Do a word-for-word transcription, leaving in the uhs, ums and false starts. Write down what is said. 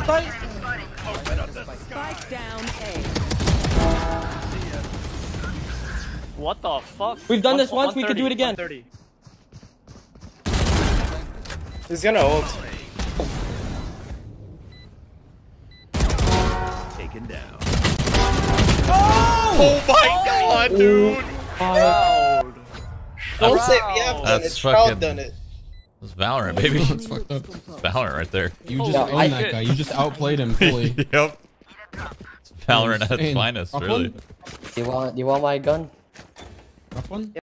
tight. Spike down A. What the fuck? We've done this once, we could do it again. He's gonna ult. Taken down. Oh, Oh my god, dude! Proud. Don't say we have done That's it. fucking- Proud done it. It's Valorant, baby. It's fucked up. It's Valorant right there. You just Yeah, own I- that guy. You just outplayed him fully. Yep. It's Valorant at its Insane. finest, Up really. one? You want you want my gun? Up one?